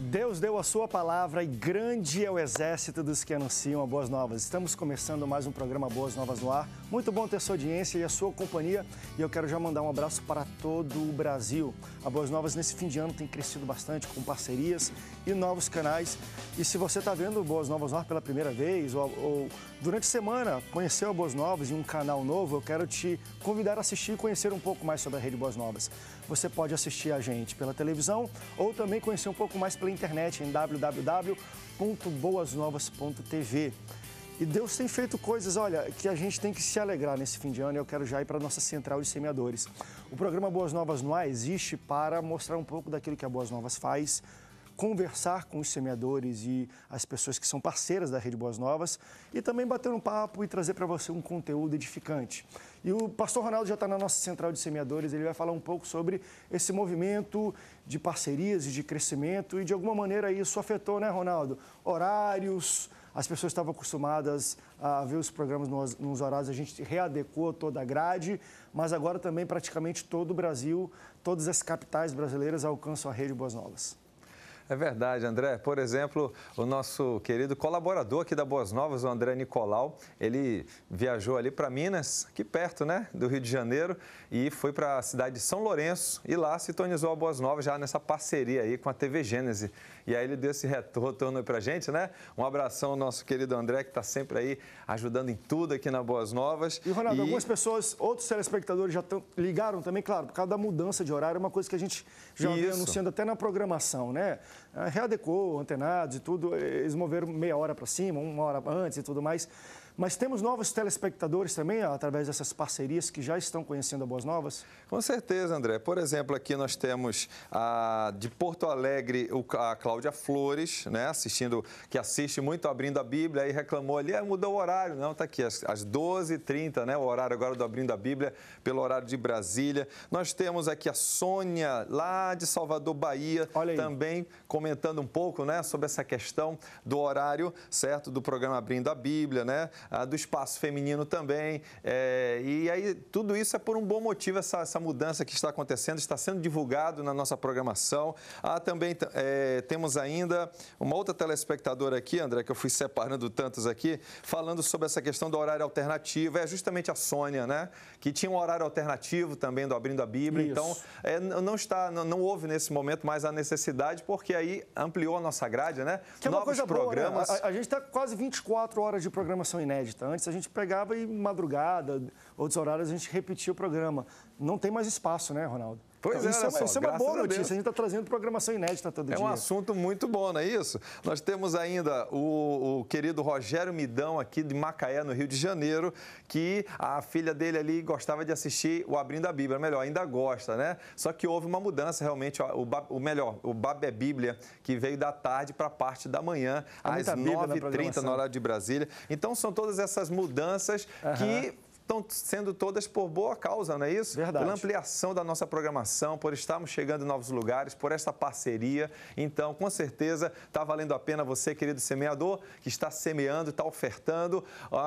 Deus deu a sua palavra e grande é o exército dos que anunciam a Boas Novas. Estamos começando mais um programa Boas Novas no ar. Muito bom ter sua audiência e a sua companhia. E eu quero já mandar um abraço para todo o Brasil. A Boas Novas nesse fim de ano tem crescido bastante com parcerias e novos canais. E se você está vendo Boas Novas no ar pela primeira vez ou durante a semana conheceu a Boas Novas e um canal novo, eu quero te convidar a assistir e conhecer um pouco mais sobre a Rede Boas Novas. Você pode assistir a gente pela televisão ou também conhecer um pouco mais pela internet em www.boasnovas.tv. E Deus tem feito coisas, olha, que a gente tem que se alegrar nesse fim de ano e eu quero já ir para a nossa central de semeadores. O programa Boas Novas no Ar existe para mostrar um pouco daquilo que a Boas Novas faz, conversar com os semeadores e as pessoas que são parceiras da Rede Boas Novas e também bater um papo e trazer para você um conteúdo edificante. E o pastor Ronaldo já está na nossa central de semeadores, ele vai falar um pouco sobre esse movimento de parcerias e de crescimento e de alguma maneira isso afetou, né, Ronaldo? Horários, as pessoas estavam acostumadas a ver os programas nos horários, a gente readequou toda a grade, mas agora também praticamente todo o Brasil, todas as capitais brasileiras alcançam a Rede Boas Novas. É verdade, André. Por exemplo, o nosso querido colaborador aqui da Boas Novas, o André Nicolau, ele viajou ali para Minas, aqui perto, né, do Rio de Janeiro, e foi para a cidade de São Lourenço e lá sintonizou a Boas Novas já nessa parceria aí com a TV Gênese. E aí ele deu esse retorno aí para a gente, né? Um abração ao nosso querido André, que está sempre aí ajudando em tudo aqui na Boas Novas. E, Ronaldo, algumas pessoas, outros telespectadores já ligaram também, claro, por causa da mudança de horário, é uma coisa que a gente já vem anunciando até na programação, né? Readequou, antenados e tudo, eles moveram meia hora para cima, uma hora antes e tudo mais. Mas temos novos telespectadores também, através dessas parcerias que já estão conhecendo a Boas Novas? Com certeza, André. Por exemplo, aqui nós temos de Porto Alegre a Cláudia Flores, né, que assiste muito Abrindo a Bíblia, aí reclamou ali, mudou o horário. Não, está aqui, às 12h30, né, o horário agora do Abrindo a Bíblia, pelo horário de Brasília. Nós temos aqui a Sônia, lá de Salvador, Bahia, também comentando um pouco, né, sobre essa questão do horário, certo, do programa Abrindo a Bíblia, né, do espaço feminino também, e aí tudo isso é por um bom motivo, essa mudança que está acontecendo, está sendo divulgado na nossa programação. Também temos ainda uma outra telespectadora aqui, André, que eu fui separando tantos aqui, falando sobre essa questão do horário alternativo, é justamente a Sônia, né, que tinha um horário alternativo também do Abrindo a Bíblia, isso. Então não houve nesse momento mais a necessidade, porque aí ampliou a nossa grade, né, que é uma novos coisa programas. Boa, né? A gente está quase 24 horas de programação inédita. Antes a gente pegava e madrugada, outros horários a gente repetia o programa. Não tem mais espaço, né, Ronaldo? Pois então, isso é uma boa notícia, a gente está trazendo programação inédita todo dia. É um assunto muito bom, não é isso? Nós temos ainda o querido Rogério Midão, aqui de Macaé, no Rio de Janeiro, que a filha dele ali gostava de assistir o Abrindo a Bíblia, melhor, ainda gosta, né? Só que houve uma mudança, realmente, o Babé Bíblia, que veio da tarde para a parte da manhã, às 9h30, no horário de Brasília. Então, são todas essas mudanças que estão sendo todas por boa causa, não é isso? Verdade. Pela ampliação da nossa programação, por estarmos chegando em novos lugares, por essa parceria. Então, com certeza, está valendo a pena você, querido semeador, que está semeando, está ofertando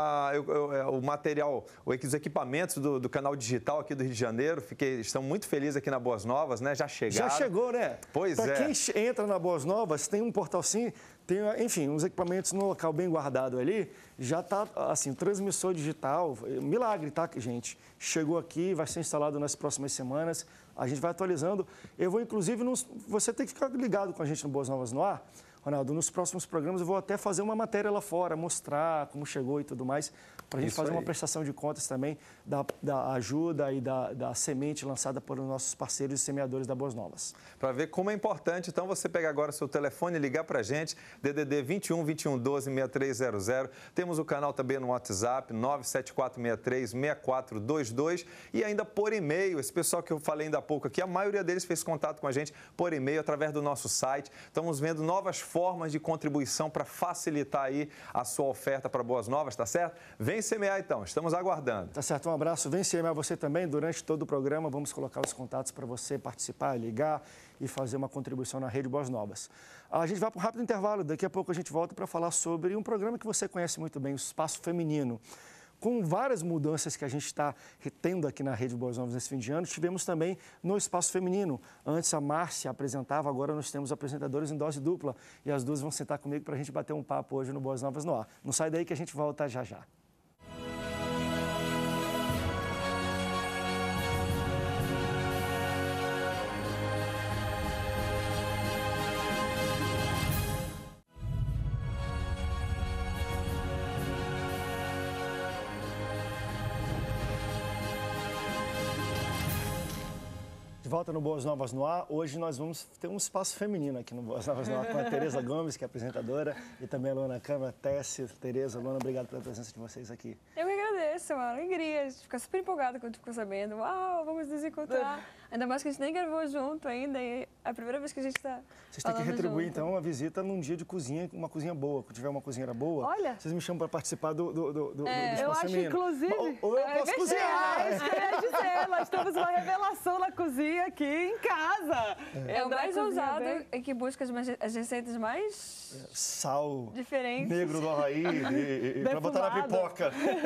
o material, os equipamentos do canal digital aqui do Rio de Janeiro. Estamos muito felizes aqui na Boas Novas, né? Já chegaram. Já chegou, né? Pois Para quem entra na Boas Novas, tem um portal sim, tem, enfim, uns equipamentos no local bem guardado ali, já está, assim, transmissor digital, milagre, tá, gente? Chegou aqui, vai ser instalado nas próximas semanas, a gente vai atualizando. Eu vou, inclusive, você tem que ficar ligado com a gente no Boas Novas no Ar, Ronaldo, nos próximos programas eu vou até fazer uma matéria lá fora, mostrar como chegou e tudo mais, para a gente fazer uma prestação de contas também da ajuda e da semente lançada por nossos parceiros e semeadores da Boas Novas. Para ver como é importante, então, você pegar agora seu telefone e ligar para a gente, DDD 21 21 12 6300. Temos o canal também no WhatsApp, 97463 6422 e ainda por e-mail. Esse pessoal que eu falei ainda há pouco aqui, a maioria deles fez contato com a gente por e-mail, através do nosso site. Estamos vendo novas formas de contribuição para facilitar aí a sua oferta para Boas Novas, tá certo? Vem semear então, estamos aguardando. Tá certo, um abraço. Vem semear você também. Durante todo o programa vamos colocar os contatos para você participar, ligar e fazer uma contribuição na Rede Boas Novas. A gente vai para um rápido intervalo, daqui a pouco a gente volta para falar sobre um programa que você conhece muito bem, o Espaço Feminino. com várias mudanças que a gente está tendo aqui na Rede Boas Novas nesse fim de ano, tivemos também no espaço feminino. Antes a Márcia apresentava, agora nós temos apresentadores em dose dupla. E as duas vão sentar comigo para a gente bater um papo hoje no Boas Novas no Ar. Não sai daí que a gente volta já já. Volta no Boas Novas no Ar. Hoje nós vamos ter um espaço feminino aqui no Boas Novas no Ar com a Tereza Gomes, que é apresentadora, e também a Luana Câmara, Tessia, Tereza, Luana, obrigado pela presença de vocês aqui. Eu que agradeço, é uma alegria. A gente fica super empolgada quando ficou sabendo. Uau, vamos nos encontrar. Ainda mais que a gente nem gravou junto ainda, e é a primeira vez que a gente está. Vocês têm que retribuir, então, uma visita num dia de cozinha, uma cozinha boa. Quando tiver uma cozinheira boa, olha, vocês me chamam para participar do eu espaço acho, feminino. Inclusive, ou eu posso cozinhar. É isso que eu ia dizer. Nós temos uma revelação na cozinha aqui em casa. É o mais ousado e que busca as receitas mais... Sal diferentes. Negro do Havaí para botar na pipoca.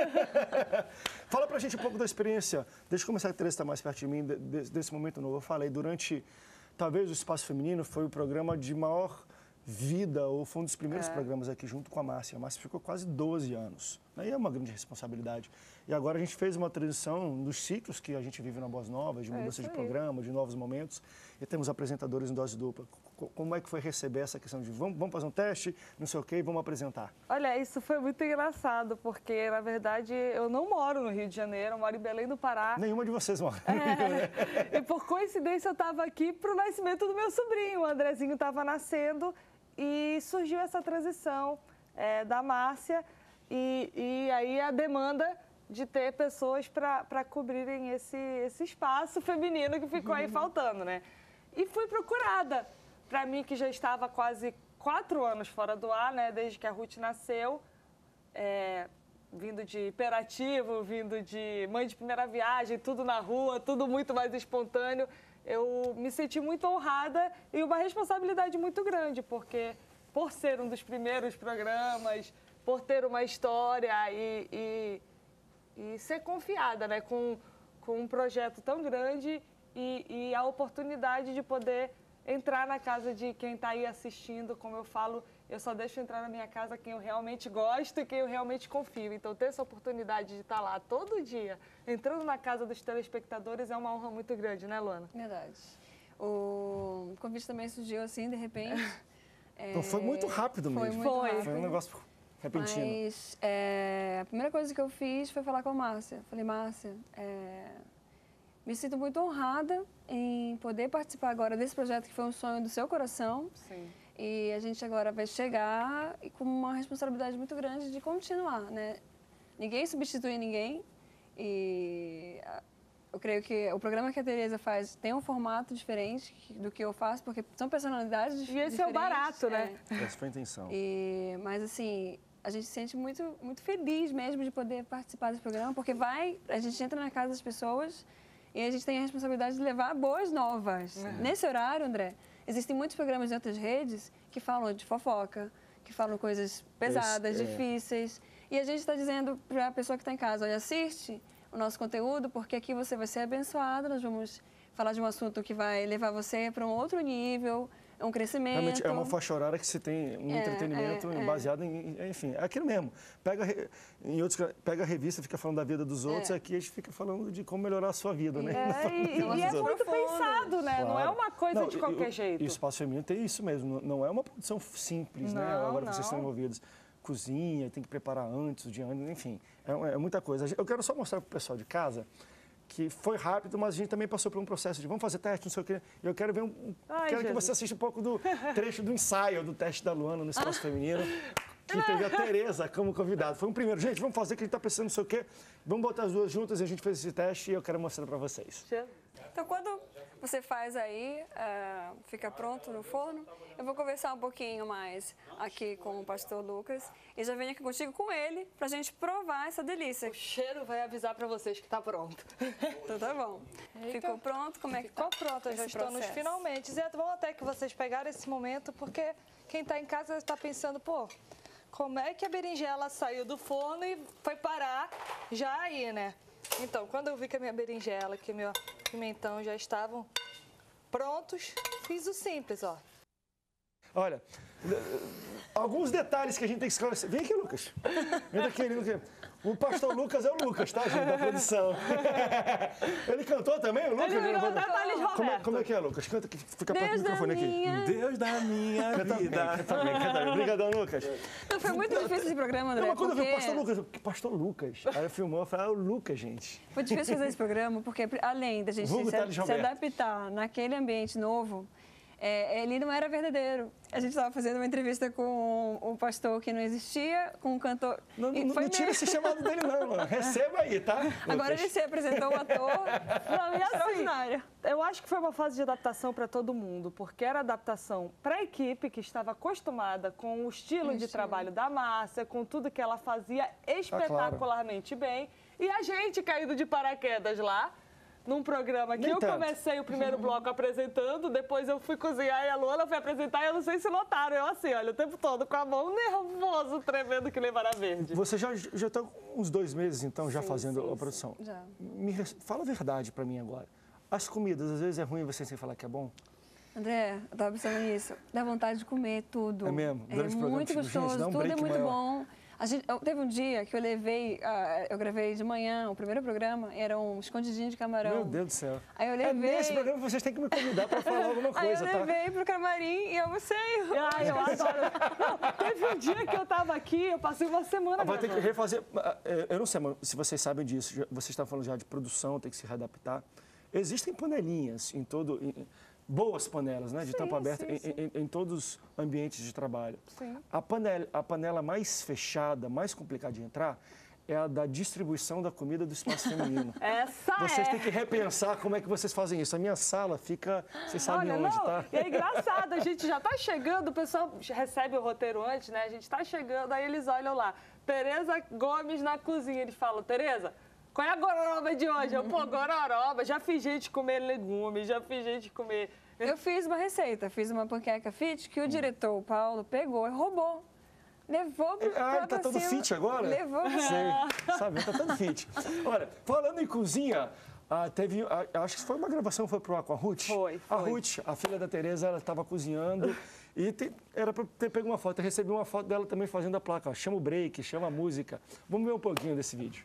Fala pra gente um pouco da experiência. Deixa eu começar a Tereza estar mais perto de mim, desse momento novo. Eu falei, durante, talvez, o Espaço Feminino foi o programa de maior vida, ou foi um dos primeiros programas aqui junto com a Márcia. A Márcia ficou quase 12 anos. Aí é uma grande responsabilidade. E agora a gente fez uma transição dos ciclos que a gente vive na Boas Novas, de mudança de programa, de novos momentos. E temos apresentadores em dose dupla. Como é que foi receber essa questão de vamos fazer um teste, não sei o quê, e vamos apresentar? Olha, isso foi muito engraçado, porque, na verdade, eu não moro no Rio de Janeiro, eu moro em Belém do Pará. Nenhuma de vocês mora no Rio, né? E, por coincidência, eu estava aqui para o nascimento do meu sobrinho. O Andrezinho estava nascendo e surgiu essa transição da Márcia. E aí a demanda de ter pessoas para cobrirem esse espaço feminino que ficou aí faltando, né? E fui procurada. Para mim, que já estava quase 4 anos fora do ar, né? Desde que a Ruth nasceu, vindo de hiperativo, vindo de mãe de primeira viagem, tudo na rua, tudo muito mais espontâneo. Eu me senti muito honrada e uma responsabilidade muito grande, porque por ser um dos primeiros programas, por ter uma história e ser confiada, né? Com um projeto tão grande e a oportunidade de poder entrar na casa de quem está aí assistindo. Como eu falo, eu só deixo entrar na minha casa quem eu realmente gosto e quem eu realmente confio. Então, ter essa oportunidade de estar lá todo dia, entrando na casa dos telespectadores, é uma honra muito grande, né, Luana? Verdade. O convite também surgiu assim, de repente. Então, foi muito rápido mesmo. Foi um negócio repentino. Mas a primeira coisa que eu fiz foi falar com a Márcia. Falei, Márcia, me sinto muito honrada em poder participar agora desse projeto que foi um sonho do seu coração. Sim. E a gente agora vai chegar com uma responsabilidade muito grande de continuar, né? Ninguém substitui ninguém. E eu creio que o programa que a Tereza faz tem um formato diferente do que eu faço, porque são personalidades diferentes. E esse é o barato, né? Essa foi a intenção. Mas, assim, a gente se sente muito, muito feliz mesmo de poder participar desse programa, porque a gente entra na casa das pessoas e a gente tem a responsabilidade de levar boas novas. Nesse horário, André, existem muitos programas em outras redes que falam de fofoca, que falam coisas pesadas, difíceis. E a gente está dizendo para a pessoa que está em casa, olha, assiste o nosso conteúdo, porque aqui você vai ser abençoado, nós vamos falar de um assunto que vai levar você para um outro nível, um crescimento. Realmente é uma faixa horária que se tem um entretenimento baseado em, enfim, é aquilo mesmo. Pega a revista, fica falando da vida dos outros, aqui a gente fica falando de como melhorar a sua vida, né? E é muito pensado, né? Claro. Não é uma coisa de qualquer jeito. E o Espaço Feminino tem isso mesmo, não é uma produção simples, né? Agora vocês estão envolvidos. Cozinha, tem que preparar antes, o dia antes, enfim, é muita coisa. Eu quero só mostrar para o pessoal de casa que foi rápido, mas a gente também passou por um processo de vamos fazer teste, não sei o quê. E eu quero ver quero que você assista um pouco do trecho do ensaio do teste da Luana no Espaço Feminino, que teve a Tereza como convidada. Foi um primeiro, gente, vamos fazer que a gente está pensando não sei o quê, vamos botar as duas juntas e a gente fez esse teste e eu quero mostrar para vocês. Então, quando você faz aí, fica pronto no forno, eu vou conversar um pouquinho mais aqui com o pastor Lucas e já venho aqui contigo com ele pra gente provar essa delícia. O cheiro vai avisar pra vocês que tá pronto. Então tá bom. Ficou pronto? Como é que tá? Ficou pronto, já estou nos finalmente. É bom até que vocês pegaram esse momento, porque quem tá em casa está pensando, pô, como é que a berinjela saiu do forno e foi parar já aí, né? Então, quando eu vi que a minha berinjela, que o meu pimentão já estavam prontos, fiz o simples, ó. Olha, alguns detalhes que a gente tem que esclarecer. Vem aqui, Lucas. Vem daqui, Lucas. O pastor Lucas é o Lucas, tá, gente, da produção. Ele cantou também, o Lucas? Ele virou até Thales Roberto. Como é que é, Lucas? Canta aqui, fica perto do microfone aqui. Deus da minha vida. Canta bem. Obrigadão, Lucas. Não, foi muito difícil esse programa, André, Não, mas quando eu vi porque... Pastor Lucas, aí eu filmou, eu falei, o Lucas, gente. Foi difícil fazer esse programa, porque além da gente se adaptar naquele ambiente novo, ele não era verdadeiro. A gente estava fazendo uma entrevista com um pastor que não existia, com um cantor... Não tira esse chamado dele, não, mano. Receba aí, tá? Agora ele se apresentou um ator extraordinário. Eu acho que foi uma fase de adaptação para todo mundo, porque era adaptação para a equipe que estava acostumada com o estilo de trabalho da Márcia, com tudo que ela fazia espetacularmente bem, e a gente caído de paraquedas lá, num programa que eu comecei o primeiro bloco apresentando, depois eu fui cozinhar e a Luana foi apresentar e eu não sei se notaram, eu assim, olha, o tempo todo com a mão nervoso, tremendo que nem vara verde. Você já está uns 2 meses, então, já fazendo a produção? Já. Fala a verdade para mim agora. As comidas, às vezes é ruim você sem falar que é bom? André, eu estava pensando nisso. Dá vontade de comer tudo. É mesmo? É muito gostoso, tudo é muito bom. Teve um dia que eu eu gravei de manhã, o primeiro programa era um escondidinho de camarão. Meu Deus do céu. Aí eu levei... Nesse programa vocês têm que me convidar para falar alguma coisa, tá? Aí eu levei pro camarim e almocei. Ai, eu adoro. Não, teve um dia que eu estava aqui, eu passei uma semana vai ter que refazer... Eu não sei se vocês sabem disso, vocês estão falando já de produção, tem que se readaptar. Existem panelinhas em todo... boas panelas, né, de tampa aberta em todos os ambientes de trabalho. Sim. A panela mais fechada, mais complicada de entrar, é a da distribuição da comida do espaço feminino. Vocês têm que repensar como é que vocês fazem isso. A minha sala fica, vocês sabem onde, tá? E é engraçado, a gente já está chegando, o pessoal recebe o roteiro antes, né? A gente está chegando, aí eles olham lá, Tereza Gomes na cozinha, eles falam, Tereza, qual é a gororoba de hoje? Eu, gororoba, já fiz gente comer legumes, já fiz gente comer... Eu fiz uma receita, fiz uma panqueca fit que o diretor, o Paulo, pegou e roubou. Levou pro ele tá todo fit agora? Levou pro Sabe, tá todo fit. Olha, falando em cozinha, acho que foi uma gravação, foi pro ar com a Ruth? Foi. A Ruth, a filha da Tereza, ela estava cozinhando e era para ter pego uma foto. Eu recebi uma foto dela também fazendo a placa, ó, chama o break, chama a música. Vamos ver um pouquinho desse vídeo.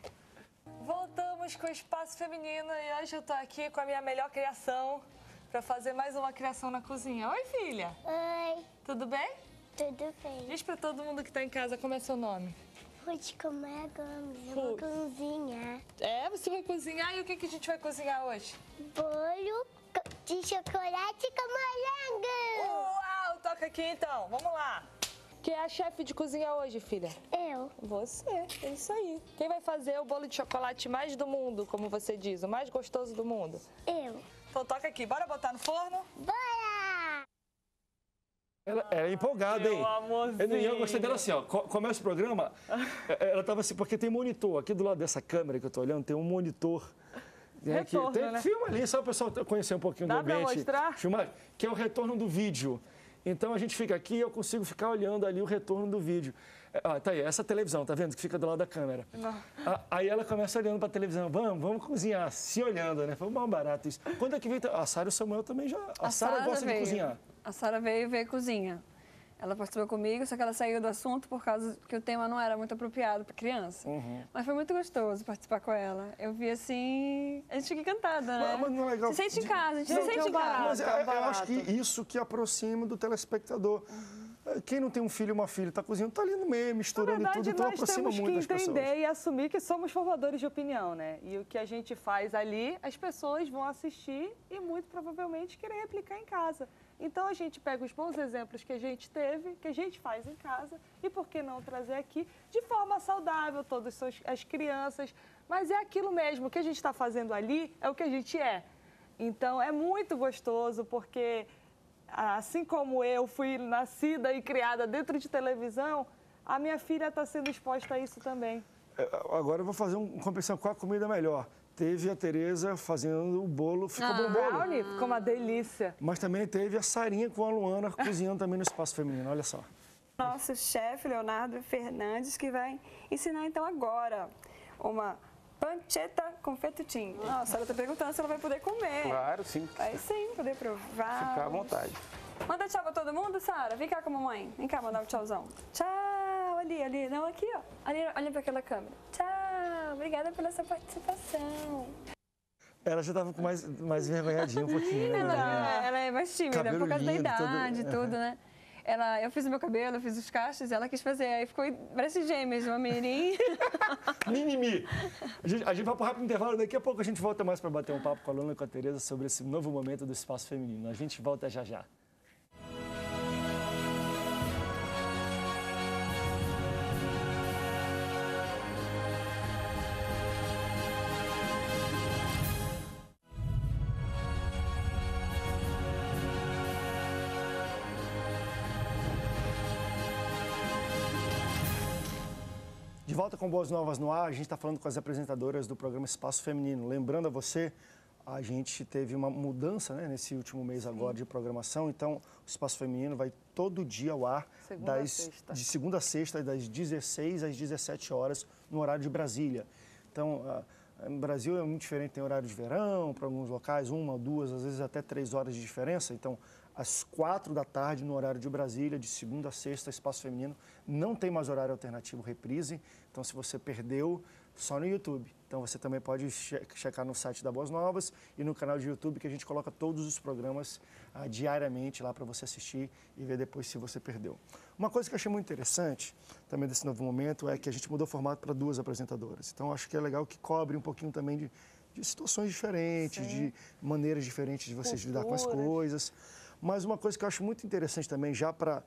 Voltamos com o Espaço Feminino e hoje eu tô aqui com a minha melhor criação para fazer mais uma criação na cozinha. Oi, filha. Oi. Tudo bem? Tudo bem. Diz para todo mundo que tá em casa como é seu nome. Ruth, como é Gomes? Eu vou cozinhar. Você vai cozinhar e o que a gente vai cozinhar hoje? Bolo de chocolate com morango. Uau, toca aqui então, vamos lá. Quem é a chefe de cozinha hoje, filha? Eu. Você, é isso aí. Quem vai fazer o bolo de chocolate mais do mundo, como você diz, o mais gostoso do mundo? Eu. Então toca aqui, bora botar no forno? Bora! Ela é empolgada, hein? Meu amorzinho. Eu gostei dela assim, ó. Começa o programa, ela tava assim, porque tem monitor. Aqui do lado dessa câmera que eu tô olhando, tem um monitor. Retorno, né? Filma ali, só o pessoal conhecer um pouquinho do ambiente. Dá pra mostrar? Filmar, que é o retorno do vídeo. Então a gente fica aqui e eu consigo ficar olhando ali o retorno do vídeo. Tá aí, essa televisão, tá vendo? Que fica do lado da câmera. Aí ela começa olhando para a televisão, vamos cozinhar, se olhando, né? Foi mal barato isso. Quando é que veio? A Sara e o Samuel também já. A Sara gosta de cozinhar. A Sara veio ver cozinha. Ela participou comigo, só que ela saiu do assunto por causa que o tema não era muito apropriado para criança. Mas foi muito gostoso participar com ela. Eu vi assim, a gente fica encantada, né? Mas não é legal. Se sente em casa, a gente se sente em casa. Mas eu acho que isso que aproxima do telespectador. Quem não tem um filho e uma filha, está cozinhando, está ali no meio, misturando tudo, então aproxima muito as pessoas. Nós temos que entender e assumir que somos formadores de opinião, né? E o que a gente faz ali, as pessoas vão assistir e muito provavelmente querer replicar em casa. Então a gente pega os bons exemplos que a gente teve, que a gente faz em casa, e por que não trazer aqui de forma saudável, todas as crianças, mas é aquilo mesmo, o que a gente está fazendo ali é o que a gente é. Então é muito gostoso, porque assim como eu fui nascida e criada dentro de televisão, a minha filha está sendo exposta a isso também. Agora eu vou fazer uma competição com a comida melhor. Teve a Tereza fazendo o bolo, ficou bom o bolo. Brownie, ficou uma delícia. Mas também teve a Sarinha com a Luana cozinhando também no Espaço Feminino, olha só. Nosso chefe, Leonardo Fernandes, que vai ensinar então agora uma pancetta com fettuccine. Nossa, ela está perguntando se ela vai poder comer. Claro, sim. Vai sim, poder provar. Ficar à vontade. Manda tchau pra todo mundo, Sara. Vem cá com a mamãe. Vem cá mandar um tchauzão. Tchau, ali. Não, aqui, ó. Ali, olha pra aquela câmera. Tchau, obrigada pela sua participação. Ela já estava com mais vergonhadinha um pouquinho, né? Ela é mais tímida, Cabelo por causa da lindo, idade, tudo, né? Eu fiz o meu cabelo, eu fiz os cachos, ela quis fazer, aí ficou, parece gêmeas, uma menininha. Mimimi. A gente vai para um rápido intervalo, daqui a pouco a gente volta mais para bater um papo com a Luna e com a Tereza sobre esse novo momento do espaço feminino. A gente volta já já. De volta com Boas Novas no Ar, a gente está falando com as apresentadoras do programa Espaço Feminino. Lembrando a você, a gente teve uma mudança, né, nesse último mês agora de programação, então o Espaço Feminino vai todo dia ao ar, de segunda a sexta, das 16 às 17 horas, no horário de Brasília. Então, no Brasil é muito diferente, tem horário de verão, para alguns locais, 1, 2, às vezes até 3 horas de diferença, então às 4 da tarde, no horário de Brasília, de segunda a sexta, Espaço Feminino. Não tem mais horário alternativo reprise, então se você perdeu, só no YouTube. Então você também pode checar no site da Boas Novas e no canal de YouTube, que a gente coloca todos os programas diariamente lá para você assistir e ver depois se você perdeu. Uma coisa que eu achei muito interessante também desse novo momento é que a gente mudou o formato para 2 apresentadoras. Então acho que é legal que cobre um pouquinho também de situações diferentes, de maneiras diferentes de vocês lidar com as coisas. Mas uma coisa que eu acho muito interessante também, já para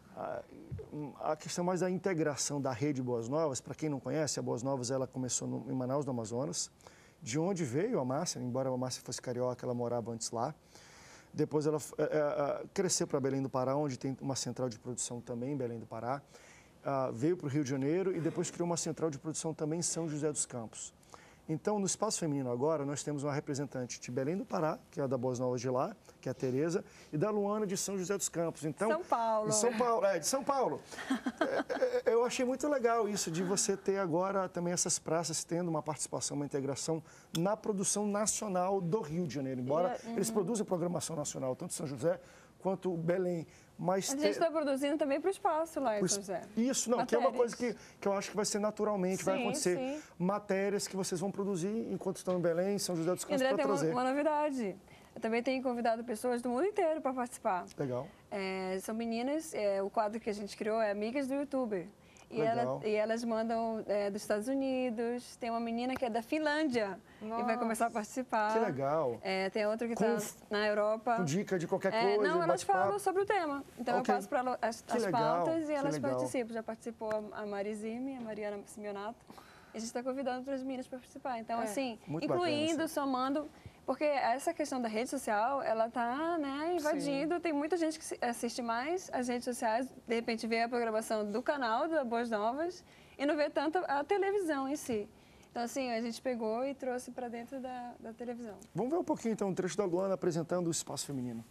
a questão mais da integração da rede Boas Novas, para quem não conhece, a Boas Novas ela começou em Manaus, no Amazonas, de onde veio a Márcia, embora a Márcia fosse carioca, ela morava antes lá. Depois ela cresceu para Belém do Pará, onde tem uma central de produção também em Belém do Pará. Veio para o Rio de Janeiro e depois criou uma central de produção também em São José dos Campos. Então, no Espaço Feminino agora, nós temos uma representante de Belém do Pará, que é a da Boas Novas de lá, que é a Tereza, e da Luana de São José dos Campos. Então, São Paulo. De São Paulo. Eu achei muito legal isso, de você ter agora também essas praças tendo uma participação, uma integração na produção nacional do Rio de Janeiro. Embora eles produzam programação nacional, tanto São José quanto Belém. Mas a gente está produzindo também para o espaço lá em São José. Isso, não, que é uma coisa que eu acho que vai ser naturalmente, vai acontecer. Sim. Matérias que vocês vão produzir enquanto estão em Belém, em São José dos Campos, para trazer. Tem uma novidade. Eu também tenho convidado pessoas do mundo inteiro para participar. Legal. São meninas, o quadro que a gente criou é Amigas do YouTuber. E elas mandam dos Estados Unidos. Tem uma menina que é da Finlândia e vai começar a participar. Que legal. Tem outra que está na Europa. Com dica de qualquer coisa. Não, elas falam sobre o tema. Então eu passo para elas as pautas e elas participam. Já participou a Marizime, a Mariana Simeonato. E a gente está convidando outras meninas para participar. Então, assim, incluindo, somando. Porque essa questão da rede social, ela está invadindo. Sim. Tem muita gente que assiste mais as redes sociais, de repente vê a programação do canal da Boas Novas e não vê tanto a televisão em si. Então, assim, a gente pegou e trouxe para dentro da televisão. Vamos ver um pouquinho, então, um trecho da Luana apresentando o Espaço Feminino.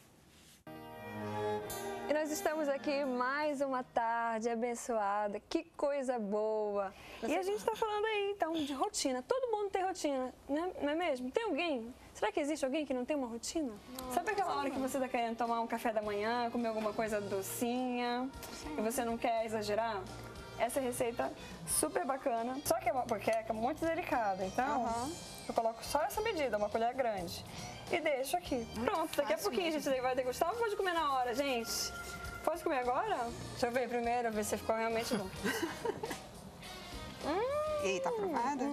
E nós estamos aqui mais uma tarde abençoada, que coisa boa. E a gente está falando aí, então, de rotina. Todo mundo tem rotina, né? Não é mesmo? Tem alguém? Será que existe alguém que não tem uma rotina? Sabe aquela hora que você está querendo tomar um café da manhã, comer alguma coisa docinha, e você não quer exagerar? Essa receita super bacana, só que é uma panqueca muito delicada, então eu coloco só essa medida, uma colher grande. E deixo aqui. Pronto, daqui a pouquinho a gente vai degustar ou pode comer na hora, gente? Pode comer agora? Deixa eu ver primeiro, ver se ficou realmente bom. E aí, tá aprovada?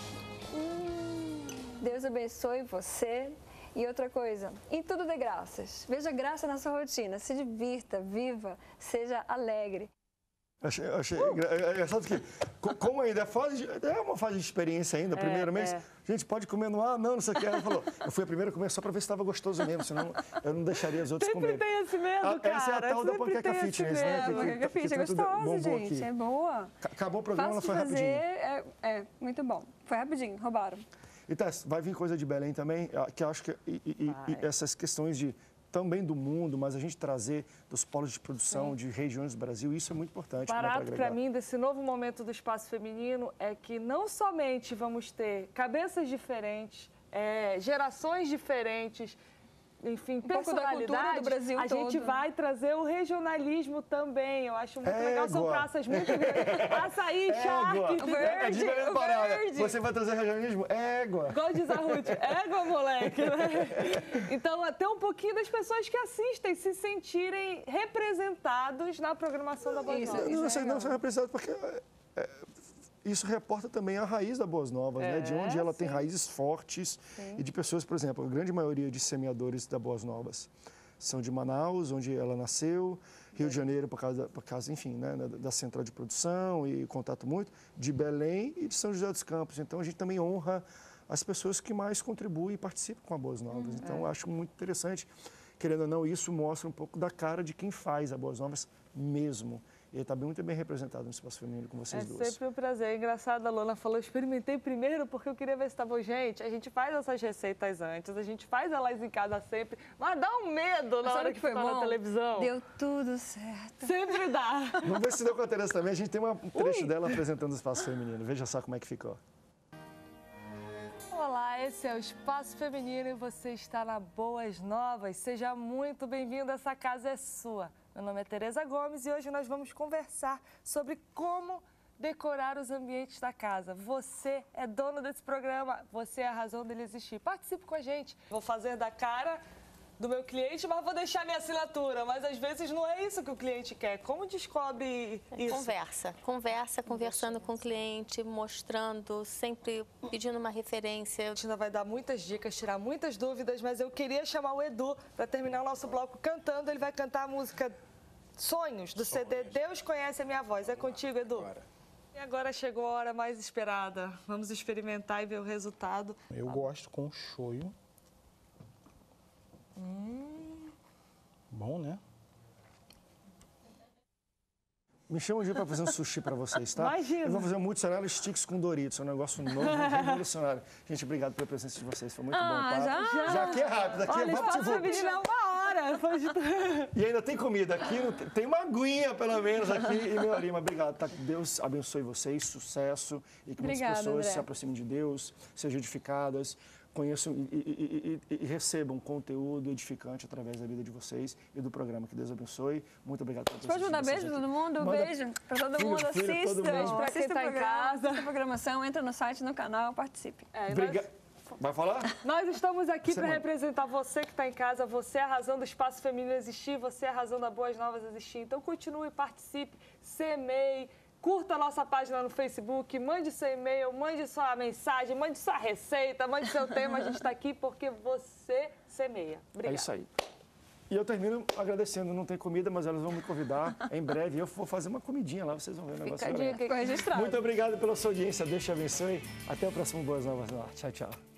Deus abençoe você. E outra coisa, em tudo dê graças. Veja graça na sua rotina. Se divirta, viva, seja alegre. Achei engraçado que, como ainda é uma fase de experiência ainda, primeiro mês, gente, pode comer no ar? Não sei o que. Ela falou, eu fui a primeira a comer só para ver se estava gostoso mesmo, senão eu não deixaria os outros comerem. Sempre tem esse medo, cara. Essa é a tal da panqueca fitness, né? A panqueca fitness é gostosa, gente, é boa. Acabou o programa, ela foi rapidinho. rapidinho. Muito bom. Foi rapidinho, roubaram. E Tess, vai vir coisa de Belém também, que eu acho que essas questões de também do mundo, mas a gente trazer dos polos de produção, de regiões do Brasil, isso é muito importante. Barato para mim desse novo momento do Espaço Feminino é que não somente vamos ter cabeças diferentes, gerações diferentes, enfim, pouco da cultura do Brasil a todo. gente vai trazer o regionalismo também. Eu acho muito legal, são praças muito grandes. Açaí, charque, verde. Você vai trazer regionalismo? Égua. Igual diz a Ruth, égua, moleque. Né? Então, até um pouquinho das pessoas que assistem se sentirem representados na programação da Boas Novas. Não são representados porque isso reporta também a raiz da Boas Novas, né? De onde ela tem raízes fortes e de pessoas, por exemplo, a grande maioria de semeadores da Boas Novas são de Manaus, onde ela nasceu, Rio de Janeiro, por causa enfim, né, da central de produção e contato muito, de Belém e de São José dos Campos. Então, a gente também honra as pessoas que mais contribuem e participam com a Boas Novas. Então, eu acho muito interessante. Querendo ou não, isso mostra um pouco da cara de quem faz a Boas Novas mesmo. E ele está muito bem representado no Espaço Feminino com vocês duas. É sempre um prazer. É engraçado, a Lona falou, experimentei primeiro porque eu queria ver se estava bom. Gente, a gente faz essas receitas antes, a gente faz elas em casa sempre, mas dá um medo na hora que foi na televisão. Deu tudo certo. Sempre dá. Vamos ver se deu com a Tereza também. A gente tem um trecho dela apresentando o Espaço Feminino. Veja só como é que ficou. Olá, esse é o Espaço Feminino e você está na Boas Novas. Seja muito bem-vindo, essa casa é sua. Meu nome é Tereza Gomes e hoje nós vamos conversar sobre como decorar os ambientes da casa. Você é dono desse programa, você é a razão dele existir. Participe com a gente. Vou fazer da cara do meu cliente, mas vou deixar minha assinatura. Mas às vezes não é isso que o cliente quer. Como descobre isso? Conversando com o cliente, mostrando, sempre pedindo uma referência. A gente ainda vai dar muitas dicas, tirar muitas dúvidas, mas eu queria chamar o Edu para terminar o nosso bloco cantando. Ele vai cantar a música Sonhos, do CD Deus Conhece a Minha Voz. É contigo, Edu. E agora chegou a hora mais esperada. Vamos experimentar e ver o resultado. Eu gosto com shoyu. Bom, né? Me chama um dia para fazer um sushi para vocês, tá? Imagina. Eu vou fazer um mozzarella sticks com Doritos, um negócio novo, revolucionário. Gente, obrigado pela presença de vocês, foi muito bom, tá? Já aqui é rápido, aqui é Espaço Feminino é uma hora. E ainda tem comida aqui, tem uma aguinha pelo menos aqui. E meu Lima, obrigado, tá? Deus abençoe vocês, sucesso e que muitas pessoas se aproximem de Deus, sejam edificadas, conheçam e recebam conteúdo edificante através da vida de vocês e do programa. Que Deus abençoe. Muito obrigado pela presença de vocês. Pode mandar beijo para todo mundo? Beijo para todo mundo. Assista tá em casa. Assista a programação, entra no site, no canal, participe. Vai falar? Nós estamos aqui para representar você que está em casa, você é a razão do Espaço Feminino existir, você é a razão da Boas Novas existir. Então continue, participe, semeie. Curta a nossa página no Facebook, mande seu e-mail, mande sua mensagem, mande sua receita, mande seu tema. A gente está aqui porque você semeia. Obrigada. É isso aí. E eu termino agradecendo. Não tem comida, mas elas vão me convidar em breve. Eu vou fazer uma comidinha lá, vocês vão ver o negócio. Fica a dica registrada. Muito obrigado pela sua audiência. Deus te abençoe. Até o próximo Boas Novas no Ar. Tchau, tchau.